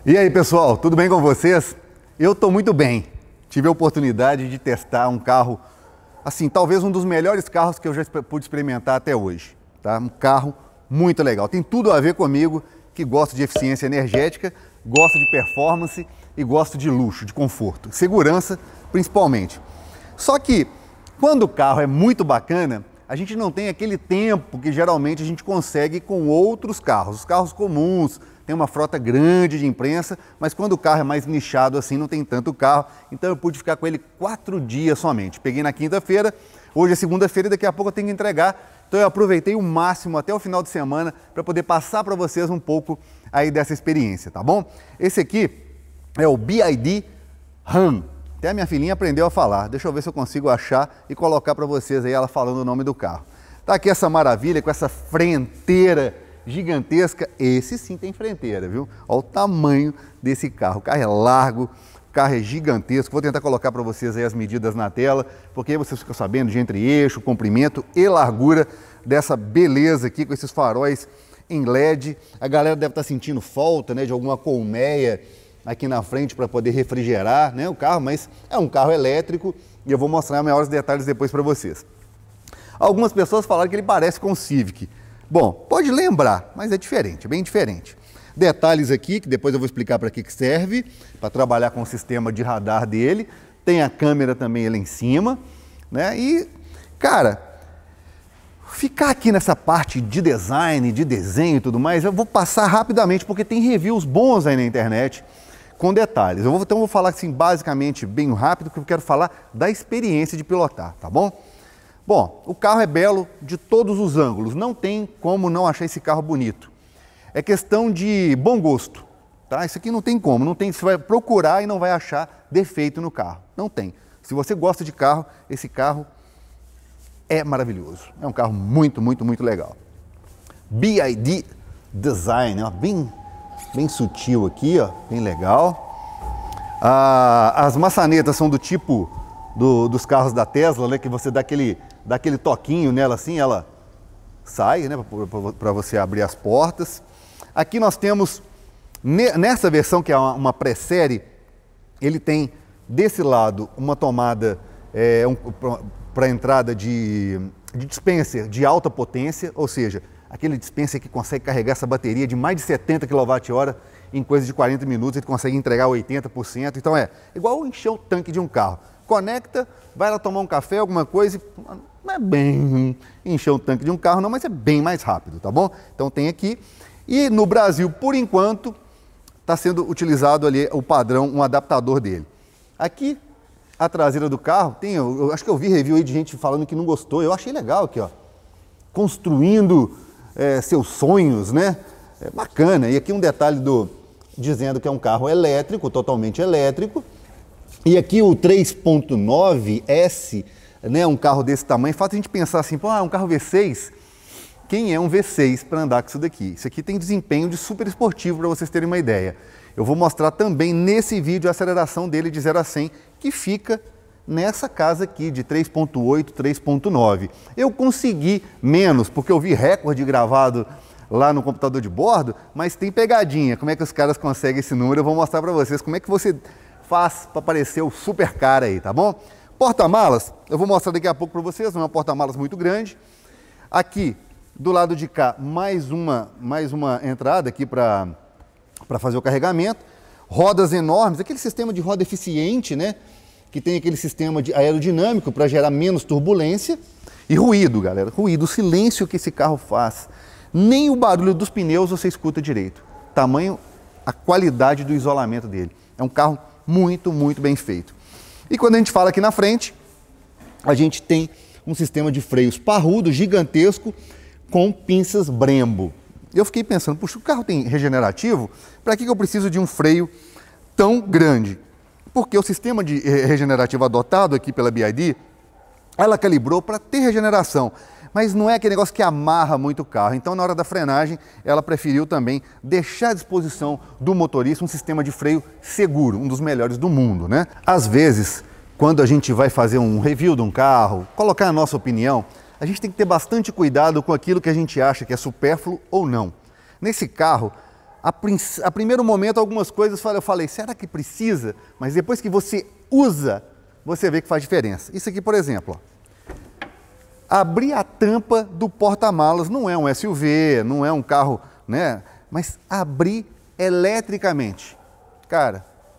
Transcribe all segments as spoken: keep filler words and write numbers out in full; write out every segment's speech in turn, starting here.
E aí, pessoal, tudo bem com vocês? Eu estou muito bem. Tive a oportunidade de testar um carro, assim, talvez um dos melhores carros que eu já pude experimentar até hoje, tá? Um carro muito legal. Tem tudo a ver comigo, que gosto de eficiência energética, gosto de performance e gosto de luxo, de conforto, segurança principalmente. Só que quando o carro é muito bacana, a gente não tem aquele tempo que geralmente a gente consegue com outros carros. Os carros comuns, tem uma frota grande de imprensa, mas quando o carro é mais nichado assim, não tem tanto carro. Então eu pude ficar com ele quatro dias somente. Peguei na quinta-feira, hoje é segunda-feira e daqui a pouco eu tenho que entregar. Então eu aproveitei o máximo até o final de semana para poder passar para vocês um pouco aí dessa experiência, tá bom? Esse aqui é o B Y D RAM. Até a minha filhinha aprendeu a falar. Deixa eu ver se eu consigo achar e colocar para vocês aí ela falando o nome do carro. Tá aqui essa maravilha com essa frenteira gigantesca. Esse sim tem frenteira, viu? Olha o tamanho desse carro. O carro é largo, o carro é gigantesco. Vou tentar colocar para vocês aí as medidas na tela, porque aí vocês ficam sabendo de entre-eixo, comprimento e largura dessa beleza aqui com esses faróis em L E D. A galera deve estar sentindo falta, né, de alguma colmeia aqui na frente para poder refrigerar, né, o carro, mas é um carro elétrico e eu vou mostrar maiores detalhes depois para vocês. Algumas pessoas falaram que ele parece com o Civic. Bom, pode lembrar, mas é diferente, é bem diferente. Detalhes aqui, que depois eu vou explicar para que que serve, para trabalhar com o sistema de radar dele. Tem a câmera também ali em cima, né? E, cara, ficar aqui nessa parte de design, de desenho e tudo mais, eu vou passar rapidamente, porque tem reviews bons aí na internet, com detalhes. Eu vou, então eu vou falar assim, basicamente, bem rápido, porque eu quero falar da experiência de pilotar, tá bom? Bom, o carro é belo de todos os ângulos, não tem como não achar esse carro bonito. É questão de bom gosto, tá? Isso aqui não tem como, não tem, você vai procurar e não vai achar defeito no carro, não tem. Se você gosta de carro, esse carro é maravilhoso, é um carro muito, muito, muito legal. B Y D Design, ó, bem, bem sutil aqui, ó, bem legal. Ah, as maçanetas são do tipo do, dos carros da Tesla, né, que você dá aquele, dá aquele toquinho nela assim, ela sai, né, para você abrir as portas. Aqui nós temos, nessa versão que é uma, uma pré-série, ele tem desse lado uma tomada é, um, para entrada de, de dispenser de alta potência, ou seja, aquele dispenser que consegue carregar essa bateria de mais de setenta quilowatt-hora em coisa de quarenta minutos, ele consegue entregar oitenta por cento. Então é igual encher o tanque de um carro. Conecta, vai lá tomar um café, alguma coisa, não é bem encher o tanque de um carro não, mas é bem mais rápido, tá bom? Então tem aqui. E no Brasil, por enquanto, está sendo utilizado ali o padrão, um adaptador dele. Aqui, a traseira do carro, tem, eu, eu acho que eu vi review aí de gente falando que não gostou, eu achei legal aqui, ó. Construindo é, seus sonhos, né? É bacana. E aqui um detalhe do, dizendo que é um carro elétrico, totalmente elétrico. E aqui o três ponto nove S, né, um carro desse tamanho, faz a gente pensar assim, pô, ah, um carro V seis, quem é um V seis para andar com isso daqui? Isso aqui tem desempenho de super esportivo, para vocês terem uma ideia. Eu vou mostrar também nesse vídeo a aceleração dele de zero a cem, que fica nessa casa aqui de três ponto oito, três ponto nove. Eu consegui menos, porque eu vi recorde gravado lá no computador de bordo, mas tem pegadinha. Como é que os caras conseguem esse número? Eu vou mostrar para vocês como é que você faz para parecer o super cara aí, tá bom? Porta-malas, eu vou mostrar daqui a pouco para vocês, não é um porta-malas muito grande. Aqui, do lado de cá, mais uma, mais uma entrada aqui para para fazer o carregamento. Rodas enormes, aquele sistema de roda eficiente, né? Que tem aquele sistema de aerodinâmico para gerar menos turbulência. E ruído, galera, ruído, o silêncio que esse carro faz. Nem o barulho dos pneus você escuta direito. Tamanho, a qualidade do isolamento dele. É um carro muito, muito bem feito. E quando a gente fala aqui na frente, a gente tem um sistema de freios parrudo, gigantesco, com pinças Brembo. Eu fiquei pensando, puxa, o carro tem regenerativo, para que eu preciso de um freio tão grande? Porque o sistema de regenerativo adotado aqui pela B Y D, ela calibrou para ter regeneração, mas não é aquele negócio que amarra muito o carro. Então, na hora da frenagem, ela preferiu também deixar à disposição do motorista um sistema de freio seguro, um dos melhores do mundo, né? Às vezes, quando a gente vai fazer um review de um carro, colocar a nossa opinião, a gente tem que ter bastante cuidado com aquilo que a gente acha que é supérfluo ou não. Nesse carro, a, a primeiro momento, algumas coisas eu falei, será que precisa? Mas depois que você usa, você vê que faz diferença. Isso aqui, por exemplo, ó. Abrir a tampa do porta-malas, não é um S U V, não é um carro, né? Mas abrir eletricamente. Cara,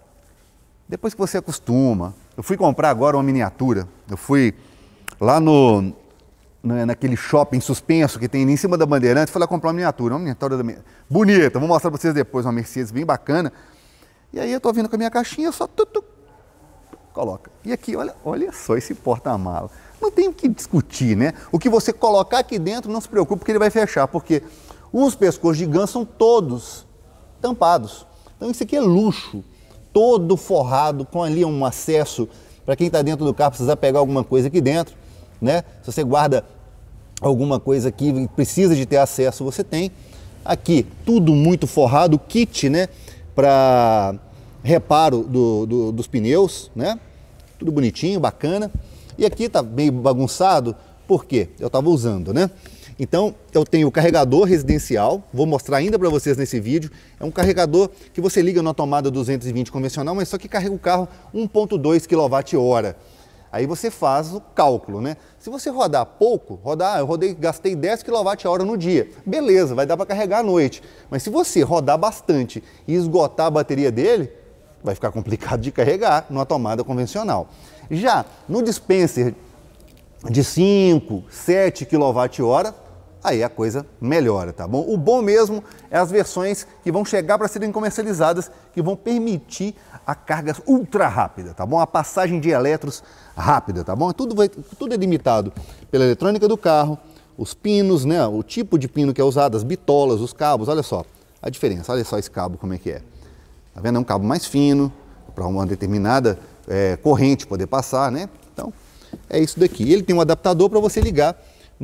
depois que você acostuma, eu fui comprar agora uma miniatura, eu fui lá no, naquele shopping suspenso que tem em cima da Bandeirantes, fui lá comprar uma miniatura, uma miniatura da, bonita, vou mostrar para vocês depois, uma Mercedes bem bacana. E aí eu tô vindo com a minha caixinha, só tu, tu, coloca. E aqui, olha, olha só esse porta-mala. Não tem o que discutir, né? O que você colocar aqui dentro, não se preocupe que ele vai fechar, porque os pescoços de ganso são todos tampados. Então isso aqui é luxo, todo forrado, com ali um acesso para quem está dentro do carro, precisar pegar alguma coisa aqui dentro, né? Se você guarda alguma coisa aqui e precisa de ter acesso, você tem. Aqui, tudo muito forrado, kit, né? Para reparo do, do, dos pneus, né? Tudo bonitinho, bacana. E aqui tá meio bagunçado, por quê? Eu estava usando, né? Então, eu tenho o carregador residencial, vou mostrar ainda para vocês nesse vídeo. É um carregador que você liga na tomada duzentos e vinte convencional, mas só que carrega o carro um ponto dois quilowatt-hora. Aí você faz o cálculo, né? Se você rodar pouco, rodar, eu rodei, gastei dez quilowatt-hora no dia. Beleza, vai dar para carregar à noite. Mas se você rodar bastante e esgotar a bateria dele, vai ficar complicado de carregar numa tomada convencional. Já no dispenser de cinco, sete quilowatt-hora, aí a coisa melhora, tá bom? O bom mesmo é as versões que vão chegar para serem comercializadas, que vão permitir a carga ultra rápida, tá bom? A passagem de elétrons rápida, tá bom? Tudo, vai, tudo é limitado pela eletrônica do carro, os pinos, né? O tipo de pino que é usado, as bitolas, os cabos, olha só a diferença, olha só esse cabo como é que é. Tá vendo? É um cabo mais fino, para uma determinada é, corrente poder passar, né? Então, é isso daqui. Ele tem um adaptador para você ligar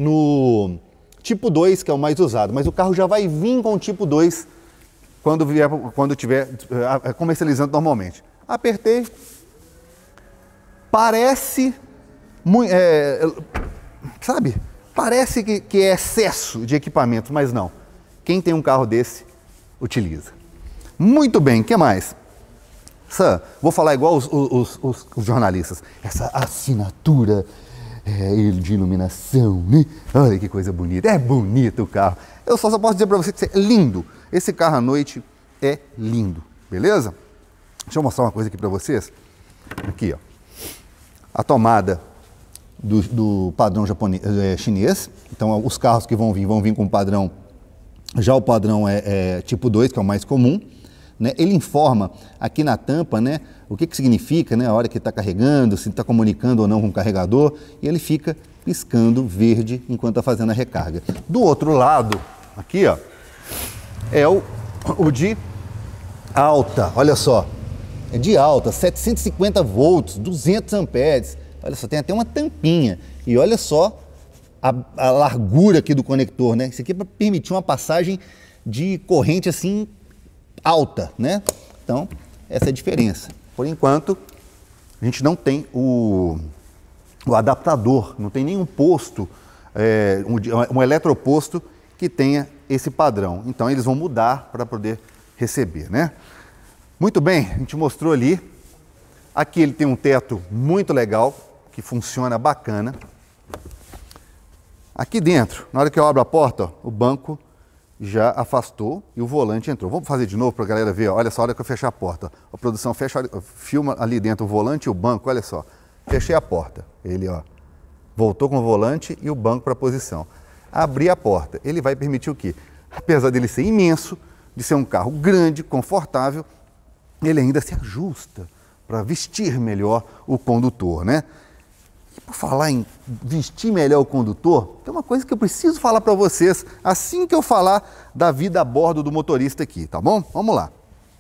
no tipo dois, que é o mais usado, mas o carro já vai vir com o tipo dois quando vier, quando estiver comercializando normalmente. Apertei, parece, é, sabe, parece que, que é excesso de equipamento, mas não. Quem tem um carro desse, utiliza. Muito bem, o que mais? Sam, vou falar igual os, os, os, os jornalistas. Essa assinatura é, de iluminação, né? Olha que coisa bonita. É bonito o carro. Eu só, só posso dizer para você que é lindo. Esse carro à noite é lindo, beleza? Deixa eu mostrar uma coisa aqui para vocês. Aqui, ó. A tomada do, do padrão japonês, é, chinês. Então, os carros que vão vir, vão vir com o padrão. Já o padrão é, é tipo dois, que é o mais comum. Né? Ele informa aqui na tampa, né, o que, que significa, né, a hora que está carregando, se está comunicando ou não com o carregador, e ele fica piscando verde enquanto está fazendo a recarga. Do outro lado, aqui, ó, é o, o de alta, olha só, é de alta, setecentos e cinquenta volts, duzentos amperes, olha só, tem até uma tampinha, e olha só a, a largura aqui do conector, né, isso aqui é para permitir uma passagem de corrente assim, alta, né? Então, essa é a diferença. Por enquanto, a gente não tem o, o adaptador, não tem nenhum posto, é, um, um eletroposto que tenha esse padrão. Então, eles vão mudar para poder receber, né? Muito bem, a gente mostrou ali. Aqui ele tem um teto muito legal, que funciona bacana. Aqui dentro, na hora que eu abro a porta, ó, o banco já afastou e o volante entrou. Vamos fazer de novo para a galera ver, ó. Olha só, a hora que eu fechar a porta. A produção fecha, filma ali dentro o volante e o banco, olha só. Fechei a porta, ele ó, voltou com o volante e o banco para a posição. Abri a porta, ele vai permitir o quê? Apesar dele ser imenso, de ser um carro grande, confortável, ele ainda se ajusta para vestir melhor o condutor, né? E por falar em vestir melhor o condutor, tem uma coisa que eu preciso falar para vocês assim que eu falar da vida a bordo do motorista aqui, tá bom? Vamos lá.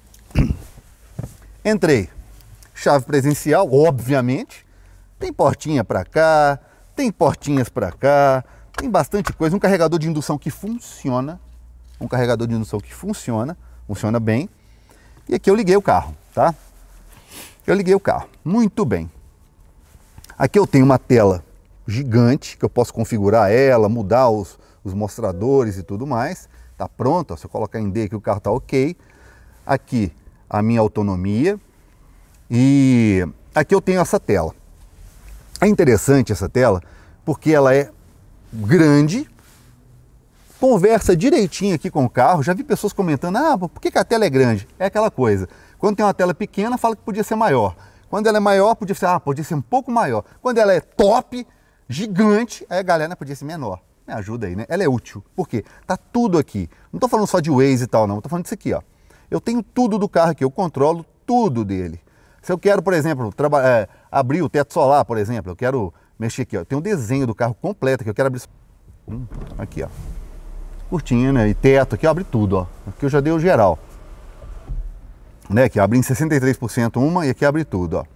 Entrei. Chave presencial, obviamente. Tem portinha para cá, tem portinhas para cá, tem bastante coisa. Um carregador de indução que funciona. Um carregador de indução que funciona, funciona bem. E aqui eu liguei o carro, tá? Eu liguei o carro, muito bem. Aqui eu tenho uma tela gigante, que eu posso configurar ela, mudar os, os mostradores e tudo mais. tá pronto, ó, se eu colocar em D aqui o carro tá ok. Aqui a minha autonomia e aqui eu tenho essa tela. É interessante essa tela porque ela é grande, conversa direitinho aqui com o carro. Já vi pessoas comentando, ah, por que que a tela é grande? É aquela coisa, quando tem uma tela pequena fala que podia ser maior. Quando ela é maior, podia ser, ah, podia ser um pouco maior. Quando ela é top, gigante, aí a galera podia ser menor. Me ajuda aí, né? Ela é útil. Por quê? Tá tudo aqui. Não tô falando só de Waze e tal, não. Tô falando disso aqui, ó. Eu tenho tudo do carro aqui, eu controlo tudo dele. Se eu quero, por exemplo, é, abrir o teto solar, por exemplo, eu quero mexer aqui, ó. Tem um desenho do carro completo que eu quero abrir. Hum, aqui, ó. Cortina e teto aqui, abre tudo, ó. Aqui eu já dei o geral. Né? Aqui abre em sessenta e três por cento uma e aqui abre tudo, ó.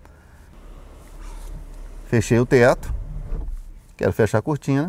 Fechei o teto. Quero fechar a cortina.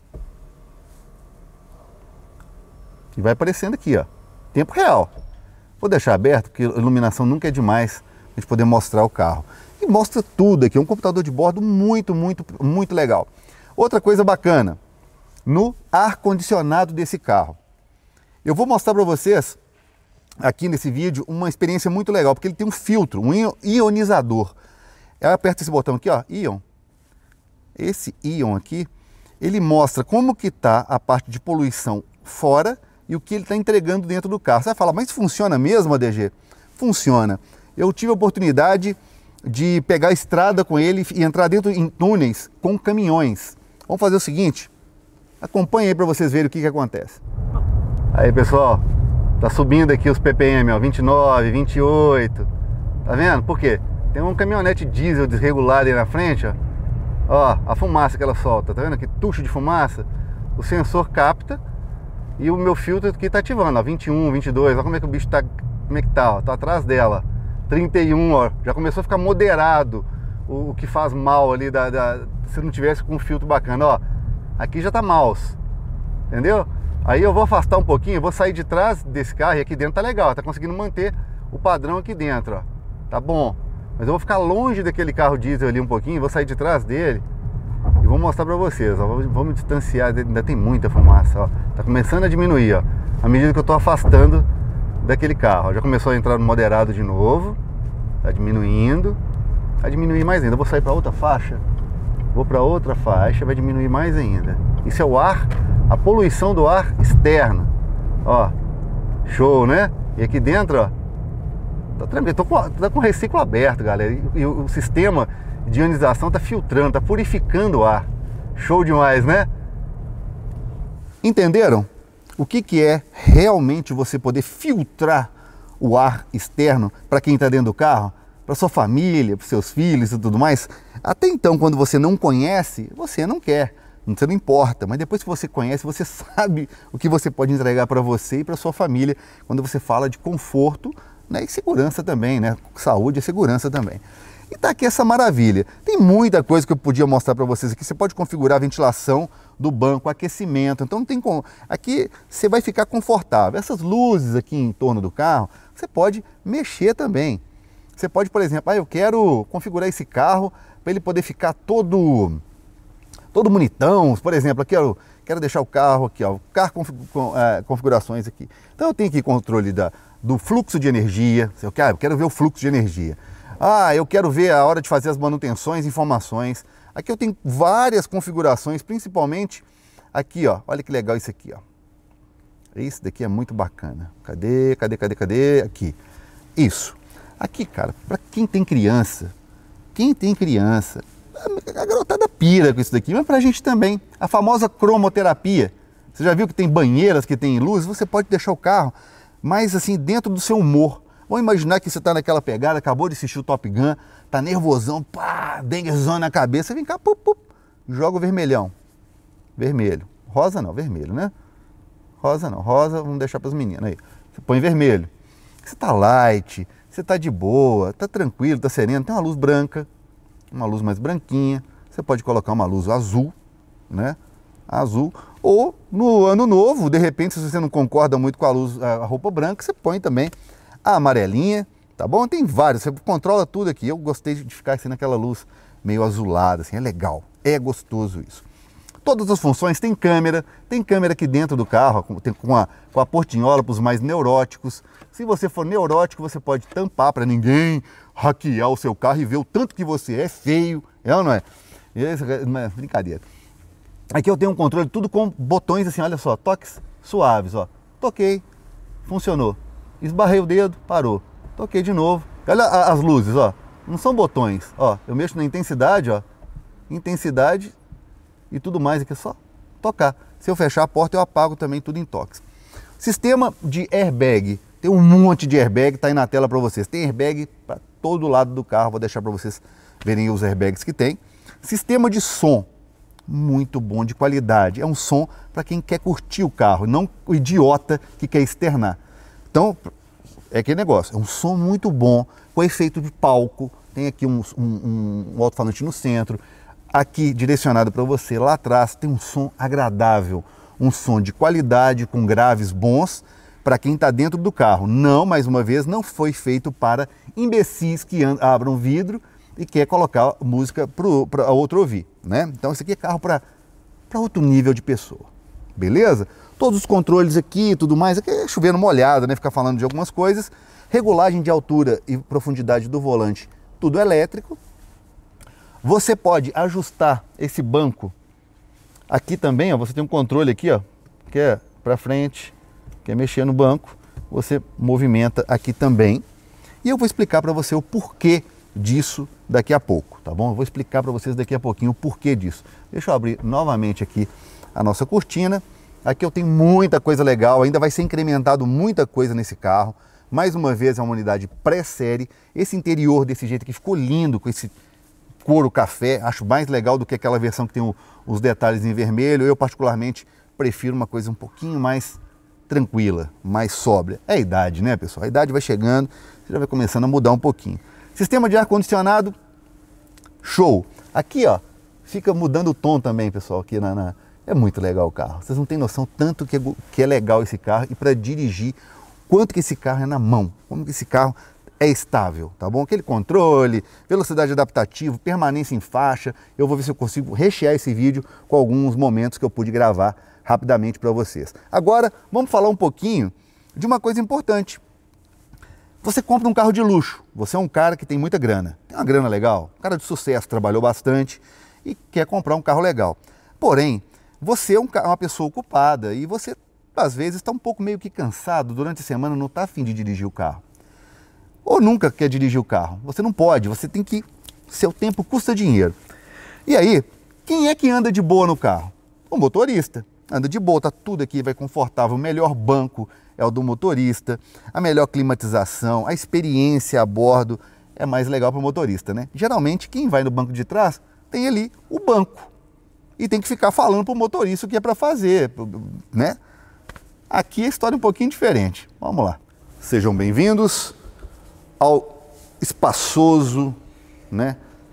E vai aparecendo aqui, ó. Tempo real. Vou deixar aberto, porque a iluminação nunca é demais a gente poder mostrar o carro. E mostra tudo aqui, é um computador de bordo muito, muito, muito legal. Outra coisa bacana, no ar-condicionado desse carro. Eu vou mostrar para vocês, aqui nesse vídeo, uma experiência muito legal, porque ele tem um filtro, um ionizador. Eu aperto esse botão aqui, ó, Ion. Esse Ion aqui, ele mostra como que está a parte de poluição fora e o que ele está entregando dentro do carro. Você vai falar, mas funciona mesmo, A D G? Funciona. Eu tive a oportunidade de pegar a estrada com ele e entrar dentro em túneis com caminhões. Vamos fazer o seguinte, acompanhe aí para vocês verem o que que acontece. Aí, pessoal, tá subindo aqui os P P M, ó, vinte e nove, vinte e oito. Tá vendo? Por quê? Tem um caminhonete diesel desregulado aí na frente, ó. Ó, a fumaça que ela solta, tá vendo aqui? Tucho de fumaça. O sensor capta e o meu filtro aqui tá ativando, ó, vinte e um, vinte e dois. Olha como é que o bicho tá, como é que tá, ó. Tô atrás dela. trinta e um, ó. Já começou a ficar moderado o, o que faz mal ali, da, da, se não tivesse com um filtro bacana, ó. Aqui já tá mouse, entendeu? Aí eu vou afastar um pouquinho, vou sair de trás desse carro e aqui dentro tá legal, tá conseguindo manter o padrão aqui dentro, ó. Tá bom. Mas eu vou ficar longe daquele carro diesel ali um pouquinho, vou sair de trás dele e vou mostrar pra vocês, ó. Vou, vou me distanciar, ainda tem muita fumaça, ó. Tá começando a diminuir, ó, à medida que eu tô afastando daquele carro. Ó. Já começou a entrar no moderado de novo, tá diminuindo, vai diminuir mais ainda. Eu vou sair pra outra faixa, vou pra outra faixa, vai diminuir mais ainda. Isso é o ar, a poluição do ar externo, ó. Show, né? E aqui dentro, ó, tá tranquilo, tô com, tá com o reciclo aberto, galera. E, e o, o sistema de ionização tá filtrando, tá purificando o ar. Show demais, né? Entenderam? O que que é realmente você poder filtrar o ar externo para quem está dentro do carro? Para sua família, para seus filhos e tudo mais? Até então, quando você não conhece, você não quer. Você não importa, mas depois que você conhece, você sabe o que você pode entregar para você e para sua família quando você fala de conforto, né, e segurança também, né? Saúde e segurança também. E tá aqui essa maravilha. Tem muita coisa que eu podia mostrar para vocês aqui. Você pode configurar a ventilação do banco, aquecimento. Então não tem como. Aqui você vai ficar confortável. Essas luzes aqui em torno do carro, você pode mexer também. Você pode, por exemplo, ah, eu quero configurar esse carro para ele poder ficar todo todo bonitão. Por exemplo, aqui eu quero deixar o carro aqui, ó, carro com, é, configurações aqui. Então eu tenho aqui controle da do fluxo de energia. Eu quero, eu quero ver o fluxo de energia. Ah, eu quero ver a hora de fazer as manutenções, informações. Aqui eu tenho várias configurações, principalmente aqui, ó. Olha que legal isso aqui, ó. Esse daqui é muito bacana. Cadê, cadê, cadê, cadê? Aqui. Isso. Aqui, cara, para quem tem criança, quem tem criança, a garotada pira com isso daqui, mas pra gente também. A famosa cromoterapia. Você já viu que tem banheiras que tem luz? Você pode deixar o carro mais assim dentro do seu humor. Vamos imaginar que você está naquela pegada, acabou de assistir o Top Gun, tá nervosão, pá, denguezão na cabeça, vem cá, pup, pup, joga o vermelhão. Vermelho. Rosa não, vermelho, né? Rosa não, rosa, vamos deixar para as meninas aí. Você põe vermelho. Você tá light, você tá de boa, tá tranquilo, tá sereno, tem uma luz branca, uma luz mais branquinha, você pode colocar uma luz azul, né? Azul, ou no ano novo, de repente, se você não concorda muito com a luz, a roupa branca, você põe também a amarelinha, tá bom? Tem vários, você controla tudo aqui. Eu gostei de ficar assim naquela luz meio azulada, assim, é legal, é gostoso isso. Todas as funções, tem câmera, tem câmera aqui dentro do carro, tem com a, com a portinhola para os mais neuróticos. Se você for neurótico, você pode tampar para ninguém hackear o seu carro e ver o tanto que você é feio, é ou não é? Esse, brincadeira. Aqui eu tenho um controle tudo com botões assim, olha só, toques suaves, ó. Toquei, funcionou. Esbarrei o dedo, parou. Toquei de novo. Olha as luzes, ó. Não são botões, ó. Eu mexo na intensidade, ó. Intensidade e tudo mais aqui é só tocar. Se eu fechar a porta, eu apago também tudo em toques. Sistema de airbag. Tem um monte de airbag, tá aí na tela para vocês. Tem airbag para todo lado do carro, vou deixar para vocês verem os airbags que tem. Sistema de som, muito bom, de qualidade. É um som para quem quer curtir o carro, não o idiota que quer externar. Então, é aquele negócio, é um som muito bom, com efeito de palco. Tem aqui um, um, um alto-falante no centro, aqui direcionado para você, lá atrás tem um som agradável, um som de qualidade, com graves bons, para quem está dentro do carro. Não, mais uma vez, não foi feito para imbecis que abram vidro e quer colocar música para outro ouvir, né? Então esse aqui é carro para outro nível de pessoa, beleza? Todos os controles aqui e tudo mais, aqui é chovendo molhado, né? Ficar falando de algumas coisas. Regulagem de altura e profundidade do volante, tudo elétrico. Você pode ajustar esse banco aqui também, ó, você tem um controle aqui, ó, que é para frente, quer mexer no banco, você movimenta aqui também. E eu vou explicar para você o porquê disso daqui a pouco, tá bom? Eu vou explicar para vocês daqui a pouquinho o porquê disso. Deixa eu abrir novamente aqui a nossa cortina. Aqui eu tenho muita coisa legal, ainda vai ser incrementado muita coisa nesse carro. Mais uma vez é uma unidade pré-série. Esse interior desse jeito aqui ficou lindo, com esse couro café. Acho mais legal do que aquela versão que tem o, os detalhes em vermelho. Eu particularmente prefiro uma coisa um pouquinho mais tranquila, mais sóbria. É a idade, né, pessoal? A idade vai chegando, você já vai começando a mudar um pouquinho. Sistema de ar-condicionado, show. Aqui, ó, fica mudando o tom também, pessoal, aqui na, na... É muito legal o carro. Vocês não têm noção tanto que é, que é legal esse carro e para dirigir, quanto que esse carro é na mão, como que esse carro é estável, tá bom? Aquele controle, velocidade adaptativa, permanência em faixa. Eu vou ver se eu consigo rechear esse vídeo com alguns momentos que eu pude gravar rapidamente para vocês. Agora, vamos falar um pouquinho de uma coisa importante. Você compra um carro de luxo, você é um cara que tem muita grana, tem uma grana legal, um cara de sucesso, trabalhou bastante e quer comprar um carro legal. Porém, você é um, uma pessoa ocupada e você, às vezes, está um pouco meio que cansado, durante a semana não está a fim de dirigir o carro. Ou nunca quer dirigir o carro. Você não pode, você tem que... Seu tempo custa dinheiro. E aí, quem é que anda de boa no carro? O motorista. Anda de boa, tá tudo aqui, vai confortável, o melhor banco é o do motorista, a melhor climatização, a experiência a bordo é mais legal para o motorista, né? Geralmente, quem vai no banco de trás tem ali o banco e tem que ficar falando para o motorista o que é para fazer, né? Aqui a história é um pouquinho diferente. Vamos lá. Sejam bem-vindos ao espaçoso, né,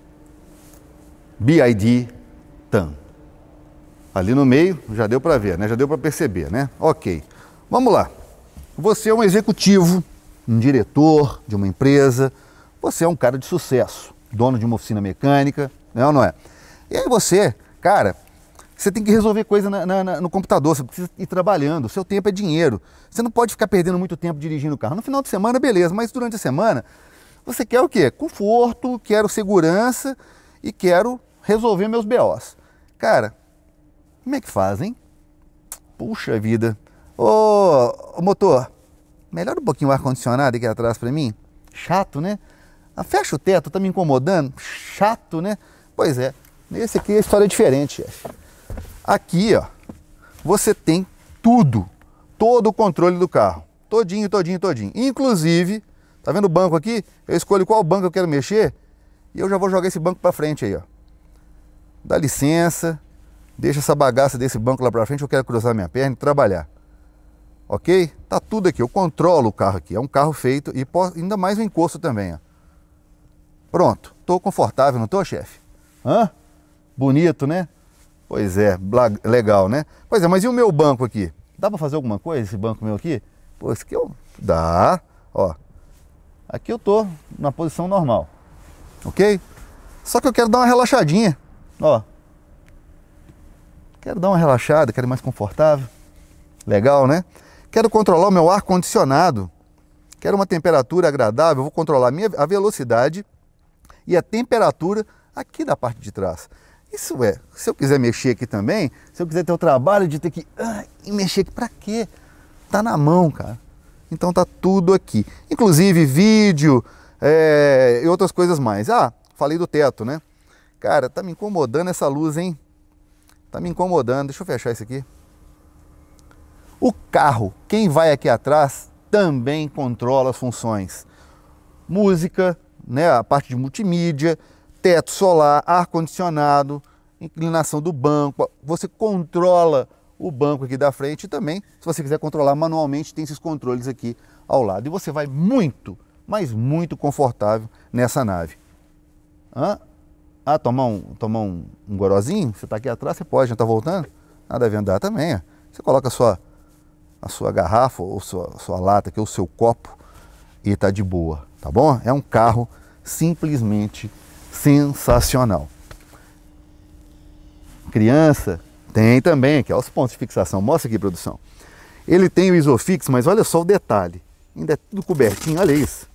B Y D TAN. Ali no meio já deu para ver, né? Já deu para perceber, né? Ok. Vamos lá. Você é um executivo, um diretor de uma empresa, você é um cara de sucesso, dono de uma oficina mecânica, não, não é? E aí você, cara, você tem que resolver coisa na, na, no computador, você precisa ir trabalhando, o seu tempo é dinheiro. Você não pode ficar perdendo muito tempo dirigindo o carro. No final de semana, beleza, mas durante a semana, você quer o quê? Conforto, quero segurança e quero resolver meus B Os. Cara, como é que faz, hein? Puxa vida. Ô, ô motor, melhora um pouquinho o ar-condicionado aqui atrás para mim. Chato, né? Ah, fecha o teto, tá me incomodando. Chato, né? Pois é, esse aqui a história é diferente, chefe. Aqui, ó, você tem tudo, todo o controle do carro. Todinho, todinho, todinho. Inclusive, tá vendo o banco aqui? Eu escolho qual banco eu quero mexer e eu já vou jogar esse banco para frente aí, ó. Dá licença, deixa essa bagaça desse banco lá para frente, eu quero cruzar minha perna e trabalhar. Ok? Tá tudo aqui, eu controlo o carro aqui. É um carro feito e posso, ainda mais o encosto também, ó. Pronto, tô confortável, não tô, chefe? Hã? Bonito, né? Pois é, legal, né? Pois é, mas e o meu banco aqui? Dá para fazer alguma coisa, esse banco meu aqui? Pô, esse aqui eu... Dá, ó. Aqui eu tô na posição normal, ok? Só que eu quero dar uma relaxadinha, ó. Quero dar uma relaxada, quero ir mais confortável. Legal, né? Quero controlar o meu ar-condicionado. Quero uma temperatura agradável, vou controlar a, minha, a velocidade e a temperatura aqui da parte de trás. Isso é, se eu quiser mexer aqui também, se eu quiser ter o trabalho de ter que ah, mexer aqui, pra quê? Tá na mão, cara. Então tá tudo aqui. Inclusive vídeo é, e outras coisas mais. Ah, falei do teto, né? Cara, tá me incomodando essa luz, hein? Tá me incomodando. Deixa eu fechar isso aqui. O carro, quem vai aqui atrás, também controla as funções. Música, né, a parte de multimídia, teto solar, ar-condicionado, inclinação do banco. Você controla o banco aqui da frente e também, se você quiser controlar manualmente, tem esses controles aqui ao lado. E você vai muito, mas muito confortável nessa nave. Hã? Ah, tomar um, tomar um, um gorozinho? Você está aqui atrás, você pode, já está voltando? Nada deve andar também. Ó. Você coloca a sua, a sua garrafa ou sua, sua lata, aqui, o seu copo, e está de boa, tá bom? É um carro simplesmente sensacional. Criança, tem também aqui, ó, os pontos de fixação. Mostra aqui, produção. Ele tem o Isofix, mas olha só o detalhe. Ainda é tudo cobertinho, olha isso.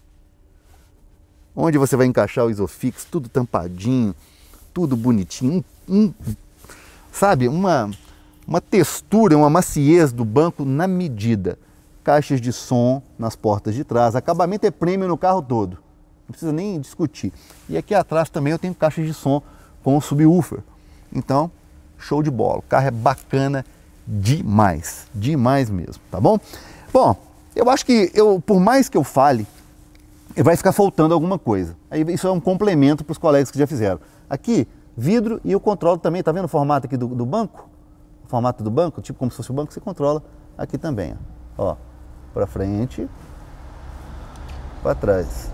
Onde você vai encaixar o Isofix, tudo tampadinho, tudo bonitinho. Um, um, sabe, uma, uma textura, uma maciez do banco na medida. Caixas de som nas portas de trás. Acabamento é premium no carro todo. Não precisa nem discutir. E aqui atrás também eu tenho caixas de som com subwoofer. Então, show de bola. O carro é bacana demais. Demais mesmo, tá bom? Bom, eu acho que eu, por mais que eu fale, vai ficar faltando alguma coisa. Aí isso é um complemento para os colegas que já fizeram. Aqui, vidro e eu controlo também, tá vendo o formato aqui do, do banco? O formato do banco, tipo como se fosse o banco, você controla aqui também, ó. Ó, para frente, para trás.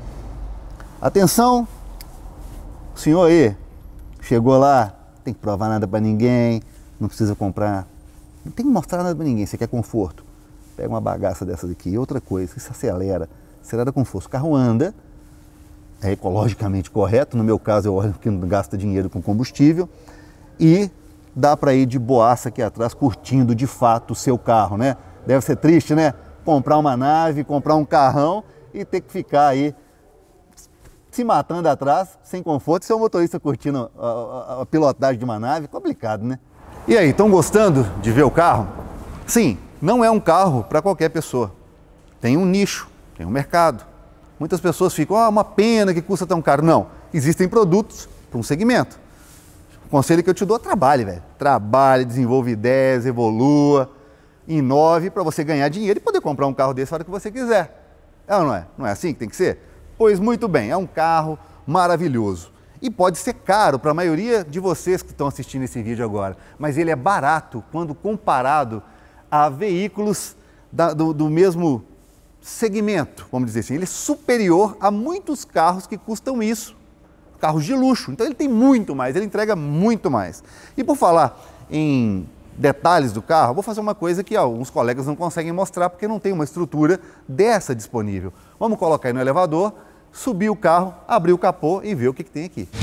Atenção, o senhor aí, chegou lá, não tem que provar nada para ninguém, não precisa comprar, não tem que mostrar nada para ninguém, você quer conforto. Pega uma bagaça dessas aqui. E outra coisa, isso acelera, acelera com força. O carro anda, é ecologicamente correto, no meu caso eu olho que não gasta dinheiro com combustível, e dá para ir de boaça aqui atrás, curtindo de fato o seu carro, né? Deve ser triste, né? Comprar uma nave, comprar um carrão e ter que ficar aí se matando atrás, sem conforto, ser um motorista curtindo a, a, a pilotagem de uma nave, complicado, né? E aí, estão gostando de ver o carro? Sim, não é um carro para qualquer pessoa. Tem um nicho, tem um mercado. Muitas pessoas ficam, ah, uma pena que custa tão caro. Não, existem produtos para um segmento. O conselho que eu te dou, trabalhe, velho. Trabalhe, desenvolva ideias, evolua, inove para você ganhar dinheiro e poder comprar um carro desse a hora que você quiser. É ou não é? Não é assim que tem que ser? Pois muito bem, é um carro maravilhoso. E pode ser caro para a maioria de vocês que estão assistindo esse vídeo agora, mas ele é barato quando comparado a veículos da, do, do mesmo segmento, vamos dizer assim. Ele é superior a muitos carros que custam isso, carros de luxo. Então ele tem muito mais, ele entrega muito mais. E por falar em detalhes do carro, vou fazer uma coisa que alguns colegas não conseguem mostrar porque não tem uma estrutura dessa disponível. Vamos colocar aí no elevador, subir o carro, abrir o capô e ver o que, que tem aqui.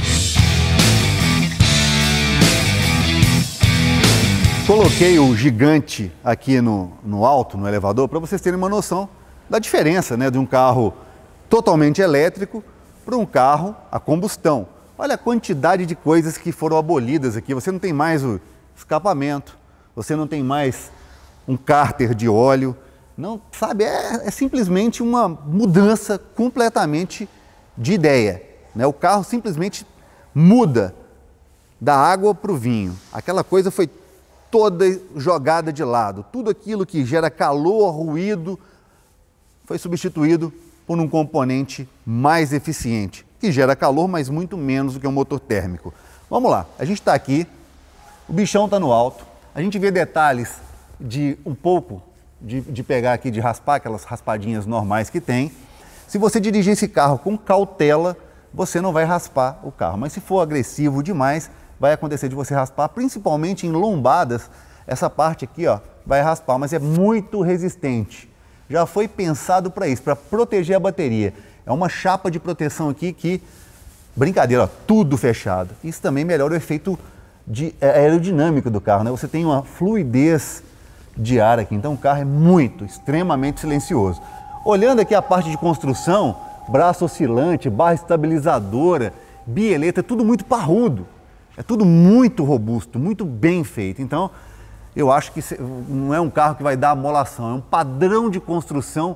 Coloquei o gigante aqui no, no alto, no elevador, para vocês terem uma noção da diferença, né, de um carro totalmente elétrico para um carro a combustão. Olha a quantidade de coisas que foram abolidas aqui. Você não tem mais o escapamento, você não tem mais um cárter de óleo. Não, sabe, é, é simplesmente uma mudança completamente de ideia, né? O carro simplesmente muda da água para o vinho. Aquela coisa foi toda jogada de lado. Tudo aquilo que gera calor, ruído, foi substituído por um componente mais eficiente, que gera calor, mas muito menos do que um motor térmico. Vamos lá, a gente está aqui, o bichão está no alto, a gente vê detalhes de um pouco De, de pegar aqui, de raspar, aquelas raspadinhas normais que tem. Se você dirigir esse carro com cautela, você não vai raspar o carro. Mas se for agressivo demais, vai acontecer de você raspar, principalmente em lombadas. Essa parte aqui, ó, vai raspar, mas é muito resistente. Já foi pensado para isso, para proteger a bateria. É uma chapa de proteção aqui que, brincadeira, ó, tudo fechado. Isso também melhora o efeito de aerodinâmica do carro, né? Você tem uma fluidez de ar aqui, então o carro é muito, extremamente silencioso. Olhando aqui a parte de construção, braço oscilante, barra estabilizadora, bieleta, é tudo muito parrudo, é tudo muito robusto, muito bem feito. Então, eu acho que não é um carro que vai dar amolação, é um padrão de construção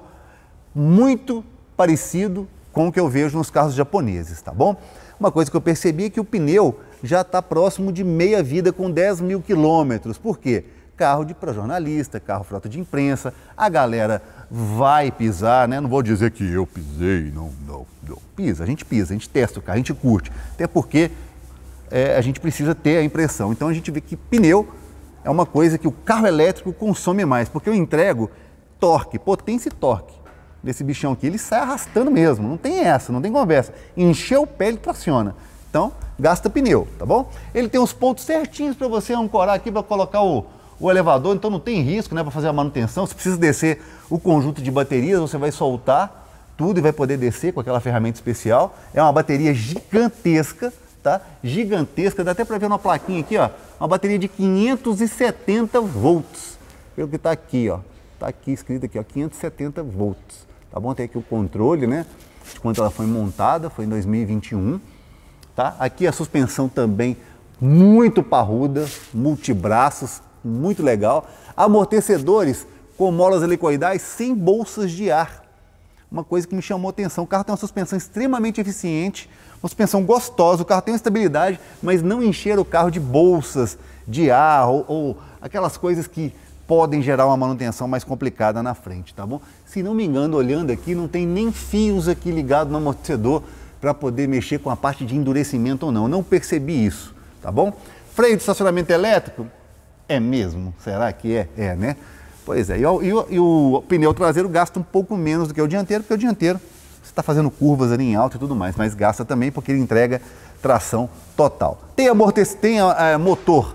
muito parecido com o que eu vejo nos carros japoneses, tá bom? Uma coisa que eu percebi é que o pneu já está próximo de meia vida com dez mil quilômetros. Por quê? Carro de para jornalista, carro frota de imprensa, a galera vai pisar, né? Não vou dizer que eu pisei, não, não, não. Pisa, a gente pisa, a gente testa o carro, a gente curte. Até porque é, a gente precisa ter a impressão. Então a gente vê que pneu é uma coisa que o carro elétrico consome mais, porque eu entrego torque, potência e torque desse bichão aqui. Ele sai arrastando mesmo, não tem essa, não tem conversa. Encheu o pé, ele traciona. Então, gasta pneu, tá bom? Ele tem os pontos certinhos para você ancorar aqui para colocar o, o elevador, então não tem risco, né, para fazer a manutenção. Se precisa descer o conjunto de baterias, você vai soltar tudo e vai poder descer com aquela ferramenta especial. É uma bateria gigantesca, tá? Gigantesca, dá até para ver uma plaquinha aqui, ó, uma bateria de quinhentos e setenta volts. Pelo que tá aqui, ó, tá aqui escrito aqui, ó, quinhentos e setenta volts. Tá bom? Tem aqui o controle, né, de quando ela foi montada, foi em dois mil e vinte e um. Tá? Aqui a suspensão também muito parruda, multibraços, muito legal. Amortecedores com molas helicoidais sem bolsas de ar. Uma coisa que me chamou a atenção, o carro tem uma suspensão extremamente eficiente, uma suspensão gostosa, o carro tem uma estabilidade, mas não encher o carro de bolsas de ar ou, ou aquelas coisas que podem gerar uma manutenção mais complicada na frente, tá bom? Se não me engano, olhando aqui, não tem nem fios aqui ligados no amortecedor para poder mexer com a parte de endurecimento ou não. Eu não percebi isso, tá bom? Freio de estacionamento elétrico? É mesmo? Será que é? É, né? Pois é. E o, e o, e o pneu traseiro gasta um pouco menos do que o dianteiro, porque o dianteiro você está fazendo curvas ali em alto e tudo mais, mas gasta também porque ele entrega tração total. Tem, amortecedor, tem a, a motor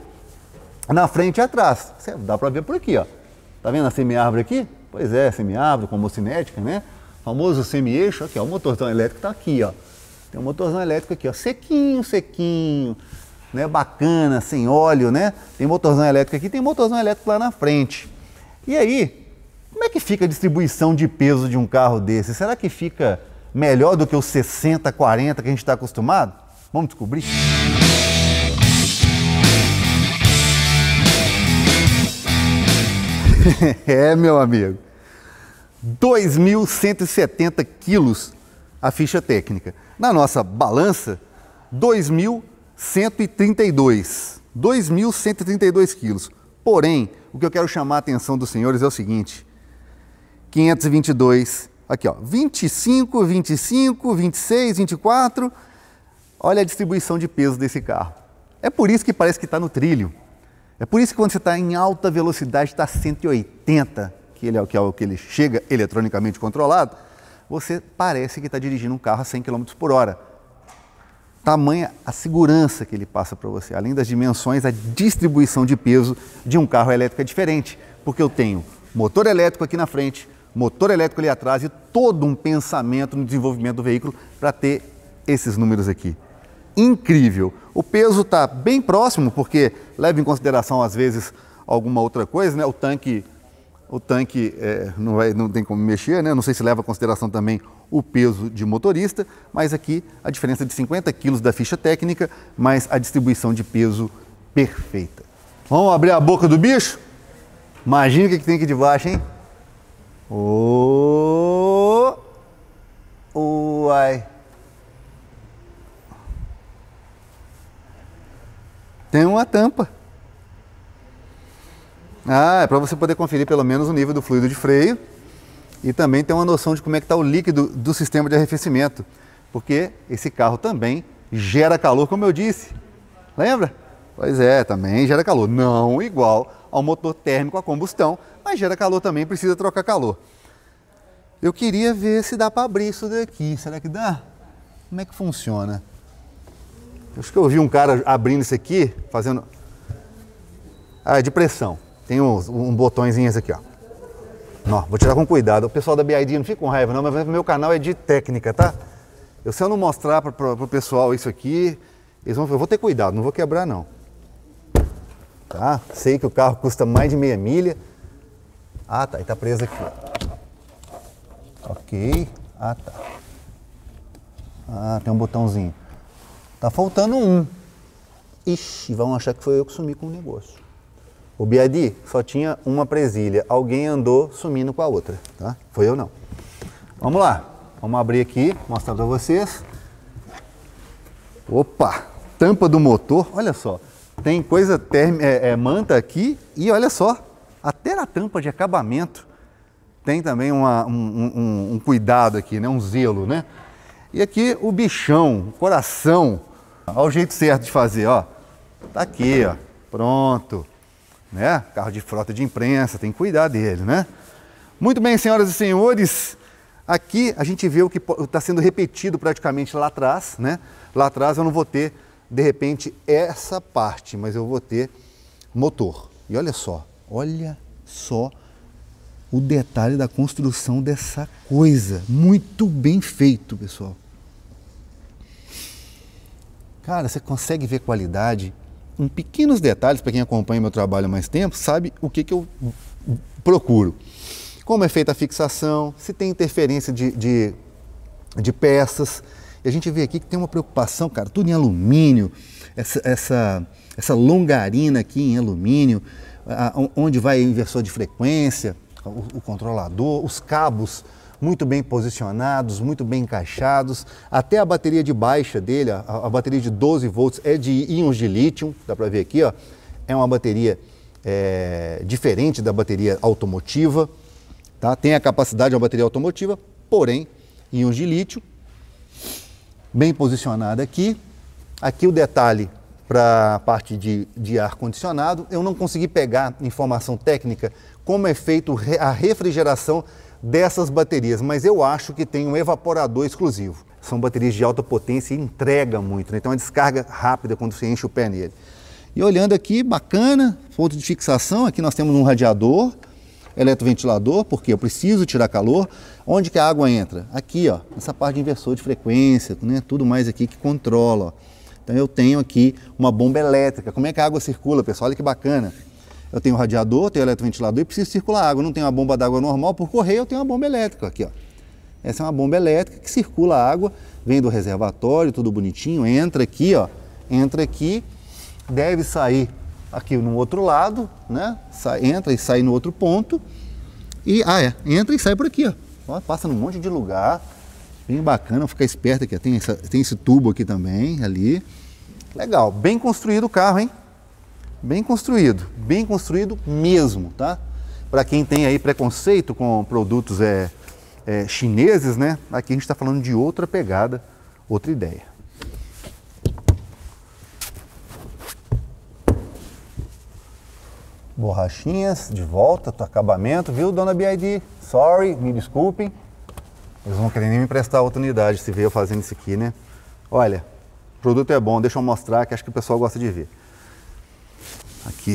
na frente e atrás. Dá para ver por aqui, ó. Tá vendo a semi-árvore aqui? Pois é, semi-árvore com homocinética, né? O famoso semi-eixo, aqui, ó, o motorzão elétrico tá aqui, ó. Tem um motorzão elétrico aqui, ó, sequinho, sequinho, né? Bacana, sem óleo, né? Tem motorzão elétrico aqui, tem motorzão elétrico lá na frente. E aí, como é que fica a distribuição de peso de um carro desse? Será que fica melhor do que os sessenta, quarenta que a gente está acostumado? Vamos descobrir? É, meu amigo, dois mil cento e setenta quilos a ficha técnica. Na nossa balança, dois mil cento e trinta e dois. dois mil cento e trinta e dois quilos. Porém, o que eu quero chamar a atenção dos senhores é o seguinte, quinhentos e vinte e dois, aqui ó, vinte e cinco, vinte e cinco, vinte e seis, vinte e quatro, olha a distribuição de peso desse carro. É por isso que parece que está no trilho. É por isso que quando você está em alta velocidade, está cento e oitenta, que, ele é, que é o que ele chega eletronicamente controlado, você parece que está dirigindo um carro a cem quilômetros por hora. Tamanha a segurança que ele passa para você. Além das dimensões, a distribuição de peso de um carro elétrico é diferente, porque eu tenho motor elétrico aqui na frente, motor elétrico ali atrás e todo um pensamento no desenvolvimento do veículo para ter esses números aqui. Incrível! O peso está bem próximo, porque leva em consideração às vezes alguma outra coisa, né? O tanque, o tanque é, não, vai, não tem como mexer, né? Não sei se leva em consideração também o peso de motorista, mas aqui a diferença de cinquenta quilos da ficha técnica, mas a distribuição de peso perfeita. Vamos abrir a boca do bicho? Imagina o que, que tem aqui de baixo, hein? Oh, uai! Tem uma tampa. Ah, é para você poder conferir pelo menos o nível do fluido de freio e também ter uma noção de como é que está o líquido do sistema de arrefecimento, porque esse carro também gera calor, como eu disse. Lembra? Pois é, também gera calor. Não igual ao motor térmico a combustão, mas gera calor também, precisa trocar calor. Eu queria ver se dá para abrir isso daqui. Será que dá? Como é que funciona? Acho que eu vi um cara abrindo isso aqui, fazendo... Ah, é de pressão. Tem uns, um botõezinhos aqui, ó. Não, vou tirar com cuidado. O pessoal da B I D não fica com raiva não, mas o meu canal é de técnica, tá? Eu, se eu não mostrar para o pessoal isso aqui, eles vão, eu vou ter cuidado, não vou quebrar não. tá? Sei que o carro custa mais de meia milha. Ah, tá, e tá preso aqui. Ok, ah, tá. Ah, tem um botãozinho. Tá faltando um. Ixi, vão achar que foi eu que sumi com o negócio. O B I D só tinha uma presilha. Alguém andou sumindo com a outra, tá? Foi eu não. Vamos lá. Vamos abrir aqui, mostrar para vocês. Opa! Tampa do motor, olha só. Tem coisa térmica, é, é, manta aqui e olha só. Até na tampa de acabamento tem também uma, um, um, um cuidado aqui, né? Um zelo, né? E aqui o bichão, o coração. Olha o jeito certo de fazer, ó. Tá aqui, ó. Pronto. Né? Carro de frota de imprensa, tem que cuidar dele, né? Muito bem, senhoras e senhores. Aqui a gente vê o que está sendo repetido praticamente lá atrás, né? Lá atrás eu não vou ter, de repente, essa parte, mas eu vou ter motor. E olha só, olha só o detalhe da construção dessa coisa. Muito bem feito, pessoal. Cara, você consegue ver qualidade em pequenos detalhes. Para quem acompanha meu trabalho há mais tempo, sabe o que, que eu procuro. Como é feita a fixação, se tem interferência de, de, de peças. E a gente vê aqui que tem uma preocupação, cara, tudo em alumínio, essa, essa, essa longarina aqui em alumínio, a, onde vai o inversor de frequência, o, o controlador, os cabos muito bem posicionados, muito bem encaixados. Até a bateria de baixa dele, a, a bateria de doze volts é de íons de lítio, dá para ver aqui, ó. É uma bateria é, diferente da bateria automotiva. Tá? Tem a capacidade de uma bateria automotiva, porém, íons de lítio, bem posicionada aqui. Aqui o detalhe para a parte de, de ar-condicionado. Eu não consegui pegar informação técnica como é feito a refrigeração dessas baterias, mas eu acho que tem um evaporador exclusivo. São baterias de alta potência e entrega muito, né? Então é uma descarga rápida quando você enche o pé nele. E olhando aqui, bacana, ponto de fixação, aqui nós temos um radiador, eletroventilador, porque eu preciso tirar calor. Onde que a água entra? Aqui, ó, nessa parte de inversor de frequência, né? Tudo mais aqui que controla, ó. Então eu tenho aqui uma bomba elétrica. Como é que a água circula, pessoal? Olha que bacana. Eu tenho o radiador, tenho o eletroventilador e preciso circular água. Eu não tenho uma bomba d'água normal, por correio eu tenho uma bomba elétrica aqui, ó. Essa é uma bomba elétrica que circula a água, vem do reservatório, tudo bonitinho, entra aqui, ó, entra aqui, deve sair aqui no outro lado, né? Sai, entra e sai no outro ponto. E, ah, é, entra e sai por aqui, ó. Ó, passa num monte de lugar, bem bacana, ficar esperto aqui, ó. Tem, essa, tem esse tubo aqui também, ali. Legal, bem construído o carro, hein? Bem construído, bem construído mesmo, tá? Para quem tem aí preconceito com produtos é, é, chineses, né? Aqui a gente está falando de outra pegada, outra ideia. Borrachinhas de volta, do acabamento, viu, dona B I D? Sorry, me desculpem. Eles vão querer nem me emprestar outra unidade se ver eu fazendo isso aqui, né? Olha, o produto é bom, deixa eu mostrar que acho que o pessoal gosta de ver. Aqui.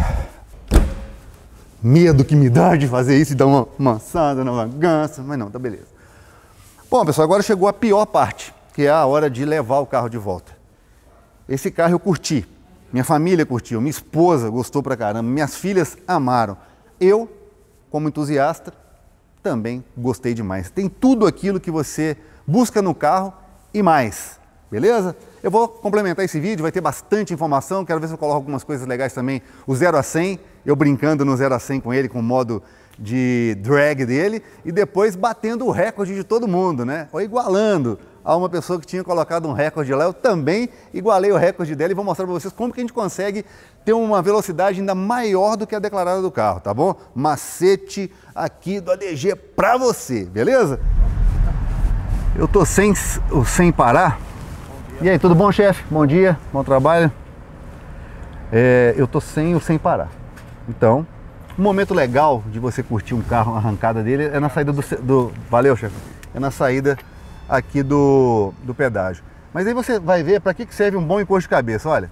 Medo que me dá de fazer isso e dar uma maçada na bagança, mas não, tá beleza. Bom, pessoal, agora chegou a pior parte, que é a hora de levar o carro de volta. Esse carro eu curti. Minha família curtiu, minha esposa gostou pra caramba, minhas filhas amaram. Eu, como entusiasta, também gostei demais. Tem tudo aquilo que você busca no carro e mais, beleza? Eu vou complementar esse vídeo, vai ter bastante informação, quero ver se eu coloco algumas coisas legais também. O zero a cem, eu brincando no zero a cem com ele, com o modo de drag dele, e depois batendo o recorde de todo mundo, né? Ou igualando a uma pessoa que tinha colocado um recorde lá, eu também igualei o recorde dela e vou mostrar para vocês como que a gente consegue ter uma velocidade ainda maior do que a declarada do carro, tá bom? Macete aqui do A D G para você, beleza? Eu tô sem, sem parar. E aí, tudo bom, chefe? Bom dia, bom trabalho. É, eu tô sem o sem parar. Então, um momento legal de você curtir um carro, a arrancada dele, é na saída do... do valeu, chefe. É na saída aqui do, do pedágio. Mas aí você vai ver para que que serve um bom encosto de cabeça, olha.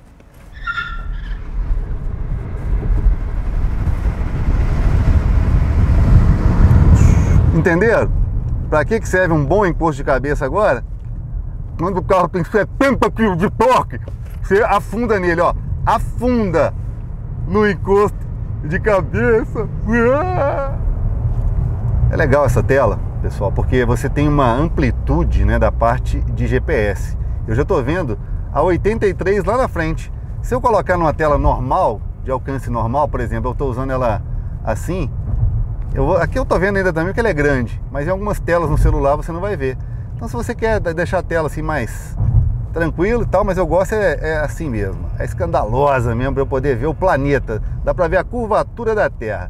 Entenderam? Para que que serve um bom encosto de cabeça agora? Quando o carro tem setenta quilos de torque, você afunda nele, ó. Afunda. no encosto de cabeça. É legal essa tela, pessoal, porque você tem uma amplitude, né, da parte de G P S. Eu já estou vendo a oitenta e três lá na frente. Se eu colocar numa tela normal, de alcance normal, por exemplo, eu estou usando ela assim, eu vou, aqui eu estou vendo ainda também que ela é grande, mas em algumas telas no celular você não vai ver. Então se você quer deixar a tela assim mais tranquilo e tal, mas eu gosto é, é assim mesmo, é escandalosa mesmo, para eu poder ver o planeta, dá para ver a curvatura da Terra.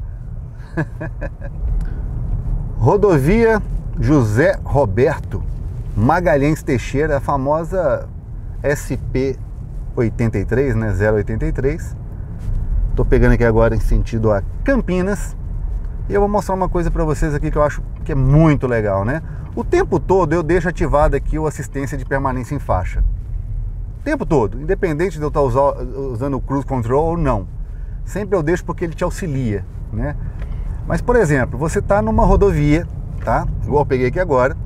Rodovia José Roberto Magalhães Teixeira, a famosa S P oitenta e três, né, zero oitenta e três. Tô pegando aqui agora em sentido a Campinas. E eu vou mostrar uma coisa para vocês aqui que eu acho que é muito legal, né? O tempo todo eu deixo ativado aqui o assistência de permanência em faixa. O tempo todo, independente de eu estar usando o Cruise Control ou não. Sempre eu deixo porque ele te auxilia, né? Mas, por exemplo, você está numa rodovia, tá? Igual eu peguei aqui agora.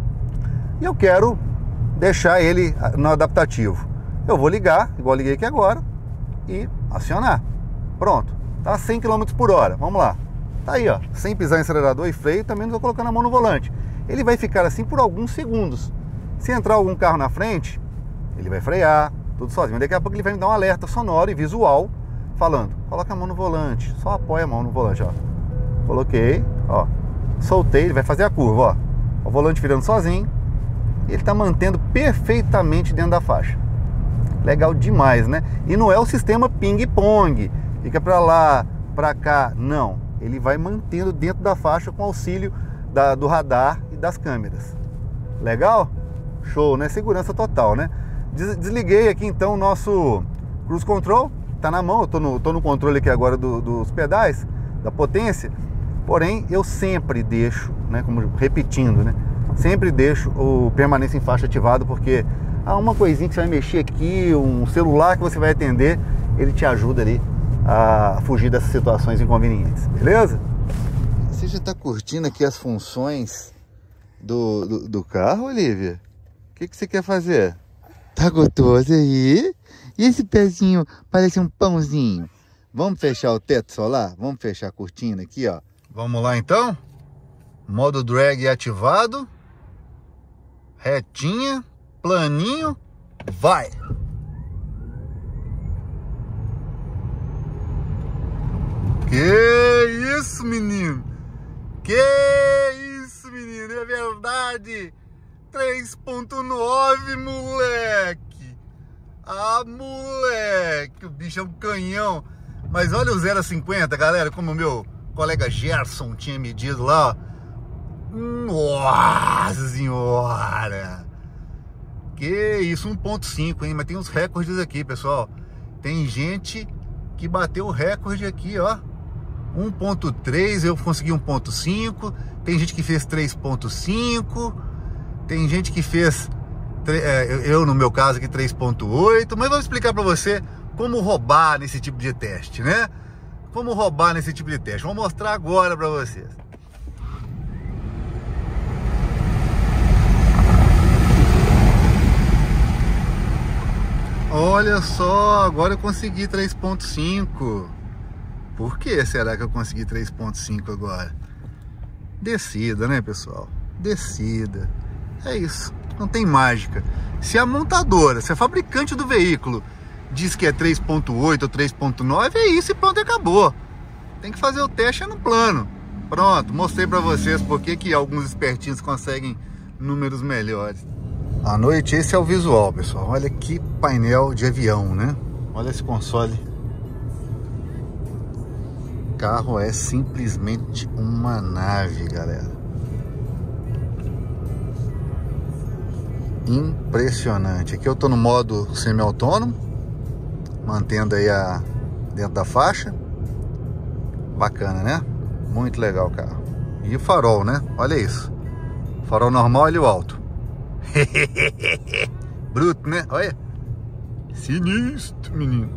E eu quero deixar ele no adaptativo. Eu vou ligar, igual eu liguei aqui agora, e acionar. Pronto, tá a cem quilômetros por hora, vamos lá. Tá aí, ó, sem pisar em acelerador e freio, também não tô colocando a mão no volante. Ele vai ficar assim por alguns segundos. Se entrar algum carro na frente, ele vai frear, tudo sozinho. Daqui a pouco ele vai me dar um alerta sonoro e visual, falando, coloca a mão no volante, só apoia a mão no volante, ó. Coloquei, ó, soltei, ele vai fazer a curva, ó. O volante virando sozinho, ele tá mantendo perfeitamente dentro da faixa. Legal demais, né? E não é o sistema ping-pong, fica pra lá, pra cá, não. Ele vai mantendo dentro da faixa com auxílio da, do radar e das câmeras. Legal? Show, né? Segurança total, né? Des, desliguei aqui então o nosso Cruise Control, tá na mão, eu tô no, tô no controle aqui agora do, dos pedais, da potência, porém eu sempre deixo, né, como repetindo, né, sempre deixo o permanência em faixa ativado, porque há uma coisinha que você vai mexer aqui, um celular que você vai atender, ele te ajuda ali a fugir dessas situações inconvenientes, beleza? Você já está curtindo aqui as funções do, do, do carro, Olivia? O que, que você quer fazer? Tá gostoso aí? E esse pezinho parece um pãozinho. Vamos fechar o teto solar? Vamos fechar a cortina aqui, ó. Vamos lá então? Modo drag ativado. Retinha, planinho, vai! Que isso, menino? Que isso, menino? É verdade! três ponto nove, moleque! Ah, moleque! O bicho é um canhão! Mas olha o zero a cinquenta, galera, como o meu colega Gerson tinha medido lá, ó. Nossa senhora! Que isso, um ponto cinco, hein? Mas tem uns recordes aqui, pessoal. Tem gente que bateu o recorde aqui, ó. um ponto três, eu consegui um ponto cinco. Tem gente que fez três ponto cinco. Tem gente que fez, eu no meu caso aqui, três ponto oito. Mas vou explicar pra você como roubar nesse tipo de teste, né? Como roubar nesse tipo de teste. Vou mostrar agora pra vocês. Olha só, agora eu consegui três ponto cinco. Por que será que eu consegui três ponto cinco agora? Descida, né, pessoal? Descida. É isso, não tem mágica. Se a montadora, se a fabricante do veículo diz que é três ponto oito ou três ponto nove, é isso e pronto, acabou. Tem que fazer o teste no plano. Pronto, mostrei pra vocês porque que alguns espertinhos conseguem números melhores. À noite, esse é o visual, pessoal. Olha que painel de avião, né? Olha esse console. O carro é simplesmente uma nave, galera. Impressionante. Aqui eu tô no modo semi-autônomo, mantendo aí a dentro da faixa. Bacana, né? Muito legal o carro. E o farol, né? Olha isso. Farol normal e o alto. Bruto, né? Olha. Sinistro, menino.